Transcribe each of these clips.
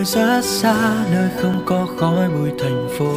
rất xa, nơi không có khói bụi thành phố.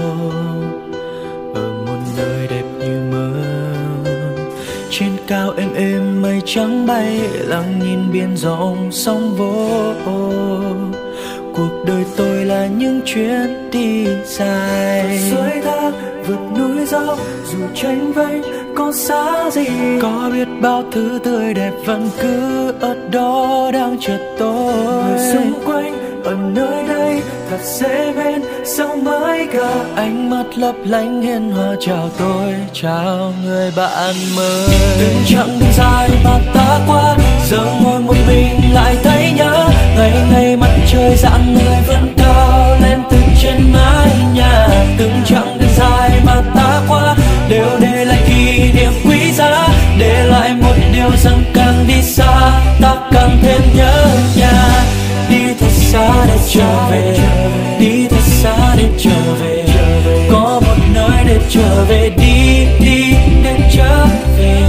Ở một nơi đẹp như mơ, trên cao êm êm mây trắng bay, lặng nhìn biển rộng sóng vỗ. Cuộc đời tôi là những chuyến đi dài, suối thác vượt núi dốc, dù tranh vênh có xa gì, có biết bao thứ tươi đẹp vẫn cứ ở đó đang chờ tôi. Người xung quanh ở nơi đây thật dễ bên, sao mới gặp ánh mắt lấp lánh hiền hòa chào tôi, chào người bạn mới. Từng chặng đường dài mà ta qua, giờ ngồi một mình lại thấy nhớ, ngày ngày mặt trời rạng người vẫn cao lên từ trên mái nhà. Từng chặng đường dài mà ta qua đều để lại kỷ niệm quý giá, để lại một điều rằng càng đi xa ta càng thêm nhớ nhà. Đi thật xa để trở về, đi thật xa để trở về, có một nơi để trở về, đi đi để trở về.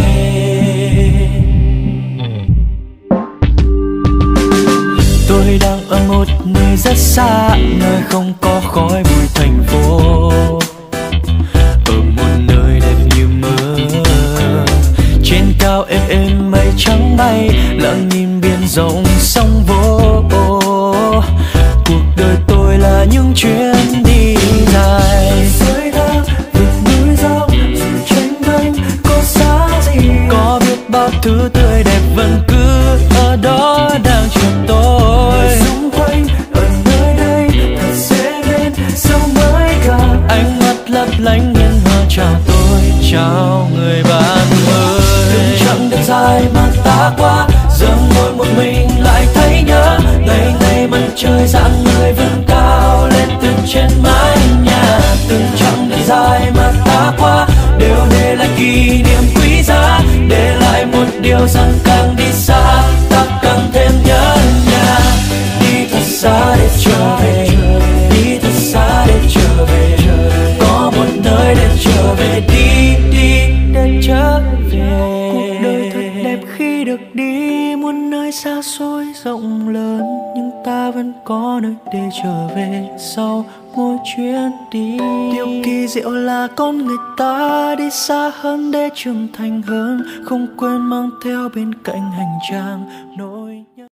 Tôi đang ở một nơi rất xa, nơi không có khói bụi thành phố. Ở một nơi đẹp như mơ, trên cao êm êm mây trắng bay, lặng nhìn biển rộng sóng vỗ. Cuộc đời tôi là những chuyến đi dài, suối thác vượt núi dốc, dù tranh vênh có xa gì, có biết bao thứ tươi đẹp vẫn cứ ở đó đang chờ tôi. Xung quanh ở nơi đây thật dễ bên, sao mới gặp ánh mắt lấp lánh hiền hòa chào tôi, chào người bạn mới. Từng chặng đường dài mà ta qua, giờ ngồi một mình lại thấy nhớ, ngày ngày mặt trời rạng người vẫn cao lên từ trên mái nhà. Từng chặng đường dài mà ta qua đều để lại kỷ niệm quý giá, để lại một điều rằng càng đi xa ta càng thêm nhớ nhà. Đi thật xa để trở về, đi thật xa để trở về, có một nơi để trở về, đi đi để trở về. Cuộc đời thật đẹp khi được đi muôn nơi xa xôi rộng lớn, nhưng ta vẫn có nơi để trở về sau mỗi chuyến đi. Điều kỳ diệu là con người ta đi xa hơn để trưởng thành hơn, không quên mang theo bên cạnh hành trang